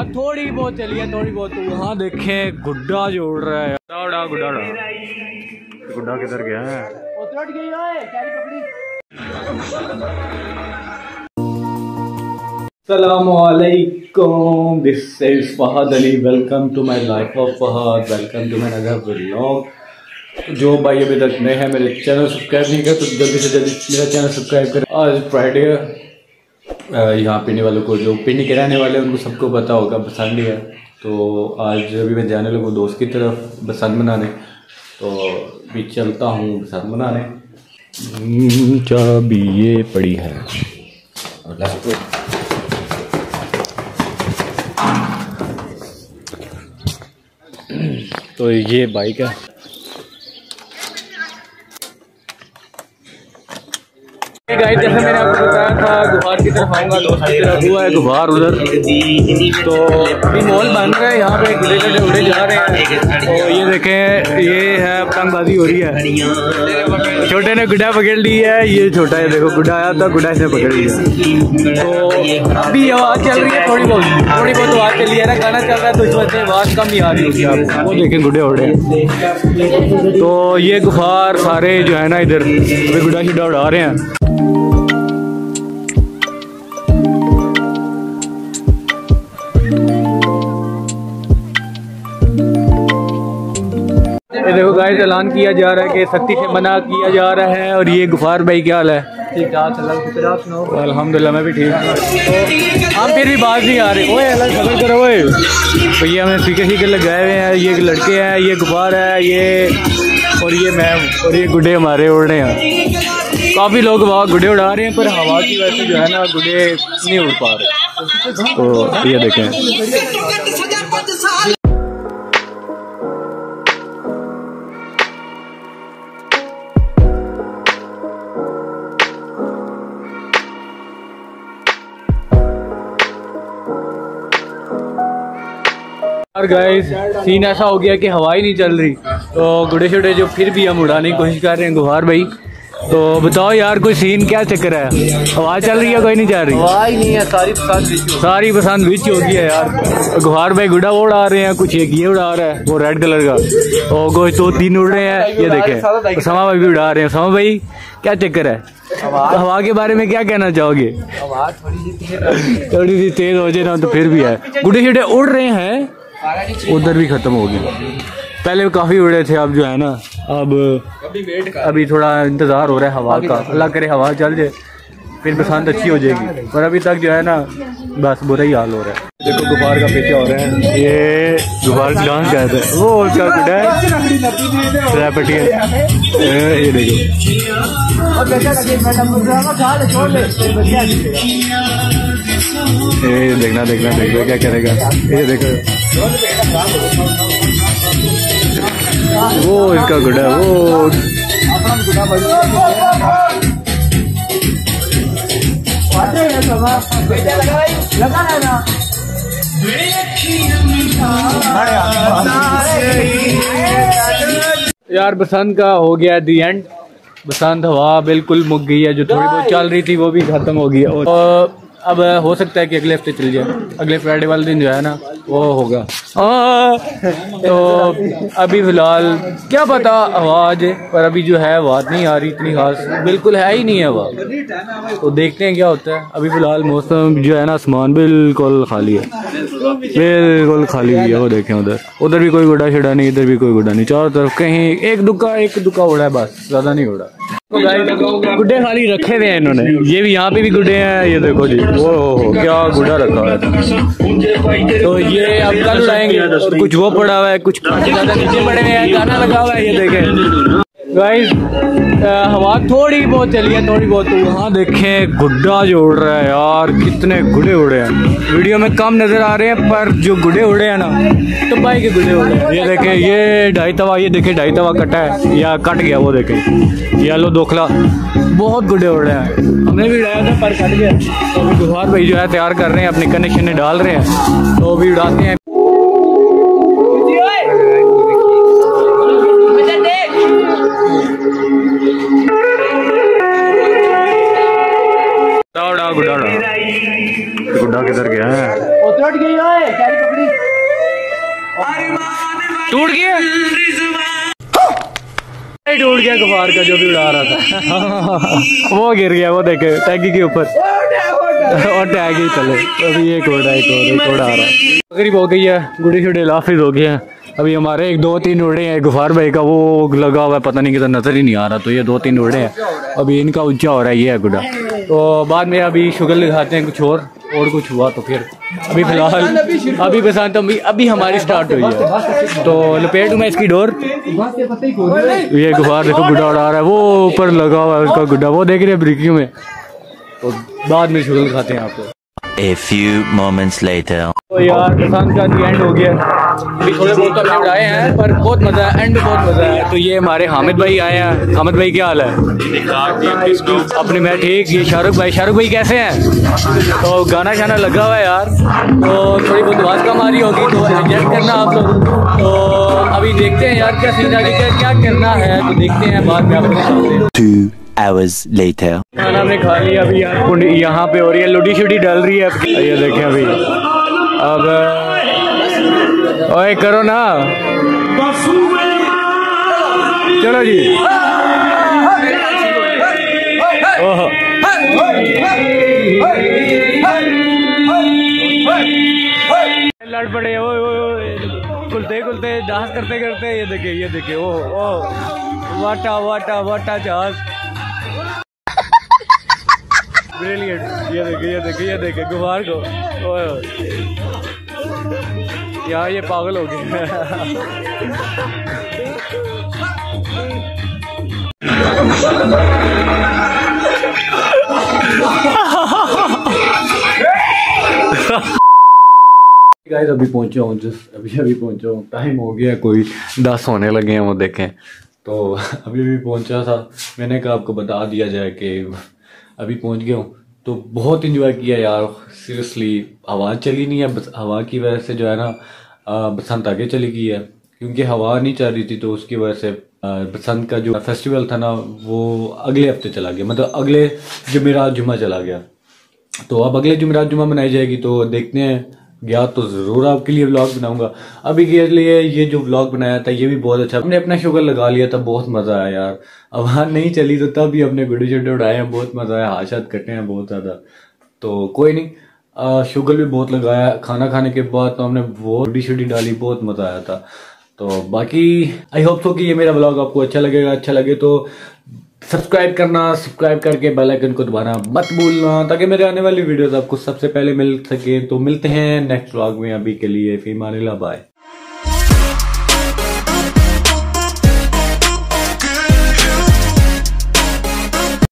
थोड़ी बहुत चली है, थोड़ी बहुत। तो वहाँ देखें गुड्डा जो उड़ रहा है। गुड्डा गुड्डा किधर गया है? अस्सलामुअलैकुम, this is Fahad Ali. Welcome to my life of Fahad, welcome to my another vlog. जो भाई अभी तक नए हैं, मेरे चैनल सब्सक्राइब नहीं किया तो जल्दी से जल्दी मेरा चैनल सब्सक्राइब करें। आज फ्राइडे यहाँ पीने वालों को, जो पिंडी के रहने वाले हैं उनको सबको पता होगा बसंत है। तो आज अभी मैं जाने लगा दोस्त की तरफ बसंत मनाने, तो भी चलता हूँ बसंत मनाने। चाबी ये पड़ी है। तो ये बाइक है। गाइस, जैसे मैंने आपको बताया था गुहार की तरफ आऊँगा, दोस्त की तरफ हुआ है गुहार उधर। तो अभी मॉल बन रहा है, यहाँ पे गुड्डे गड्ढे उड़े जा रहे हैं। तो ये देखें, ये है पतंगबाजी हो रही है। छोटे ने गुड्डा पकड़ ली है, ये छोटा है देखो, गुड्डा आया था, गुड्डा इसने पकड़ लिया। तो अभी आवाज़ चल रही है, थोड़ी बहुत आवाज़ चली है ना, गाना चल रहा है तो इस वजह से आवाज़ कम ही आ रही होगी आपको। वो देखें गुड्डे उड़े। तो ये गुहार सारे जो है ना इधर गुड्डा शुड्डा उड़ा रहे हैं। ये देखो गाइस, ऐलान किया जा रहा है कि सख्ती से मना किया जा रहा है। और ये गुफार भाई क्या हाल है? ठीक ठाक, अल्हम्दुलिल्लाह मैं भी ठीक हूँ। तो हम फिर भी बाज नहीं आ रहे। ओए अलग खबर करो ओए। तो ये हमने स्पीकर लगाए हुए हैं। ये लड़के हैं, ये गुफार है, ये और ये मैम और ये गुड्डे हमारे उड़ रहे हैं। काफ़ी लोग वहाँ गुड्डे उड़ा रहे हैं, पर हवा की वजह से जो है ना गुड्डे नहीं उड़ पा रहे। तो ये देखें, और गाइस सीन ऐसा हो गया कि हवा ही नहीं चल रही। तो गुड्डे शुड्डे जो फिर भी हम उड़ाने की कोशिश कर रहे हैं गुहार भाई। तो बताओ यार, कोई सीन क्या चक्कर है? हवा चल रही है, कोई नहीं चल रही? हवा ही नहीं है, सारी पसंद बीच हो गई है यार। गुहार भाई गुड्डा वो उड़ा रहे हैं, कुछ एक ये उड़ा रहा है वो रेड कलर का, और कोई तो तीन उड़ रहे हैं। ये देखें, समा भाई भी उड़ा रहे हैं। समा भाई क्या चक्कर है? हवा के बारे में क्या कहना चाहोगे? थोड़ी सी तेज हो जाए ना तो फिर भी है। गुड्डे शुड्डे उड़ रहे हैं, उधर भी खत्म होगी। पहले काफी उड़े थे, अब जो है ना अब अभी थोड़ा इंतजार हो रहा है हवा का। अल्लाह करे हवा चल जाए, फिर बसंत अच्छी हो जाएगी। पर अभी तक जो है ना बस बुरा ही हाल हो रहा है। देखो गुब्बार का पीछे हो रहे हैं, ये गुब्बार डांस कहते हैं, वो उसका गुड्डा है पटिया। ये देखो, ये देखना क्या करेगा। ये देखो वो इसका गुड्डा, वो यार बसंत का हो गया दी एंड। बसंत हवा बिल्कुल मुक गई है, जो थोड़ी बहुत चल रही थी वो भी खत्म हो गई है। और अब हो सकता है कि अगले हफ्ते चल जाए, अगले फ्राइडे वाले दिन जो है ना वो होगा। तो अभी फिलहाल क्या पता हवा आ जाए, पर अभी जो है हवा नहीं आ रही इतनी खास, बिल्कुल है ही नहीं है हवा। तो देखते हैं क्या होता है। अभी फिलहाल मौसम जो है ना आसमान बिल्कुल खाली है, बिल्कुल खाली हुई है। वो देखें उधर भी कोई गुड्डा शुड्डा नहीं, इधर भी कोई गुड्डा नहीं, चारों तरफ कहीं एक दुक्का उड़ा है, बस ज्यादा नहीं उड़ा। गुड्डे खाली रखे हुए हैं इन्होंने। ये भी यहाँ पे भी गुड्डे हैं, ये देखो जी, वो क्या गुड्डा रखा है। तो ये अब कल उड़ाएंगे। और कुछ वो पड़ा हुआ है, कुछ नीचे पड़े हुए हैं, गाना लगा हुआ है। ये देखें गाइस, हवा थोड़ी बहुत चली है, थोड़ी बहुत। तो वहाँ देखें गुड्डा जो उड़ रहा है यार, कितने गुड्डे उड़े हैं। वीडियो में कम नजर आ रहे हैं, पर जो गुड्डे उड़े हैं ना तो भाई के गुड्डे उड़े हैं। ये देखें, ये ढाई तवा, ये देखें ढाई तवा कटा है या कट गया, वो देखें येलो दोखला, बहुत गुड्डे उड़े हैं। हमने भी उड़ाया था पर कट गया। तो अभी गुहार भाई जो है तैयार कर रहे हैं, अपने कनेक्शन डाल रहे हैं, तो अभी उड़ाते हैं। गुड्डा किधर गया है? टूट गया टूट गया गफार का जो भी उड़ा रहा था वो गिर गया, वो देखे टैगी के ऊपर और टैग ही चले। अभी एक और आ रहा है। करीब हो गई है, गुड़ी शुड़ी लाफिज हो गया है। अभी हमारे एक 2-3 उड़े हैं, गुफार भाई का वो लगा हुआ है, पता नहीं कितना नजर ही नहीं आ रहा, तो ये 2-3 उड़े हैं। अभी इनका ऊंचा हो रहा है, ये है गुड़ा। तो बाद में अभी शुगर दिखाते हैं कुछ और कुछ हुआ तो फिर अभी फिलहाल अभी बसंत अभी हमारी स्टार्ट हुई है। तो लपेटूं मैं इसकी डोर। ये गुफार देखो गुड्डा उड़ा रहा है, वो ऊपर लगा हुआ है उसका गुड्डा, वो देख रहे हैं ब्रिकियों में। तो बाद में शुगर दिखाते हैं आपको। A few moments later. तो यार बसंत का एंड हो गया, अभी थोड़े बहुत अपने उड़ाए हैं पर बहुत मजा है, एंड बहुत मजा है। तो ये हमारे हामिद भाई आए हैं। हामिद भाई क्या हाल है? अपने मैं ठीक। ये शाहरुख भाई कैसे हैं? तो गाना शाना लगा हुआ है यार, तो थोड़ी बहुत आवाज कम आ रही होगी तो एडजस्ट करना आप लोग। तो अभी देखते हैं यार क्या सीन आगे क्या करना है, तो देखते हैं बाद में आपको। 2 hours later. खाना हमने खा लिया, अभी यहाँ पे हो रही है लुडी शुडी डल रही है। ये देखें अभी अब ओए करो ना, चलो जी। ओह लड़ पड़े खुलते डांस करते ये देखे ओ वाटा जहाज ब्रिलियंट। ये देखे गुफार को यार, ये पागल हो गए। गाइस अभी पहुंचा हूँ, अभी पहुंचा हूँ। टाइम हो गया कोई 10 होने लगे हैं, वो देखें। तो अभी पहुंचा था, मैंने कहा आपको बता दिया जाए कि अभी पहुंच गया हूँ। तो बहुत इंजॉय किया यार, सीरियसली। हवा चली नहीं है, बस हवा की वजह से जो है ना बसंत आगे चली गई है, क्योंकि हवा नहीं चल रही थी तो उसकी वजह से बसंत का जो फेस्टिवल था ना वो अगले हफ्ते चला गया, मतलब अगले जुमेरात जुमा चला गया। तो अब अगले जुमेरात जुमा मनाई जाएगी, तो देखते हैं। गया तो ज़रूर आपके लिए व्लॉग बनाऊंगा। अभी के लिए ये जो व्लॉग बनाया था ये भी बहुत अच्छा, हमने अपना शुगर लगा लिया था, बहुत मज़ा आया यार। आवाज़ नहीं चली तो तब भी अपने गुड्डे शुड्डे उड़ाए हैं, बहुत मज़ा आया, हाथ कटे हैं बहुत ज़्यादा। तो कोई नहीं, शुगर भी बहुत लगाया। खाना खाने के बाद तो हमने बहुत गुड्डी शुड्डी डाली, बहुत मज़ा आया था। तो बाकी आई होप सो कि ये मेरा व्लॉग आपको अच्छा लगेगा। अच्छा लगे तो सब्सक्राइब करके बेल आइकन को दबाना मत भूलना, ताकि मेरे आने वाली वीडियोस आपको सबसे पहले मिल सके। तो मिलते हैं नेक्स्ट व्लॉग में, अभी के लिए फी अमान अल्लाह, बाय।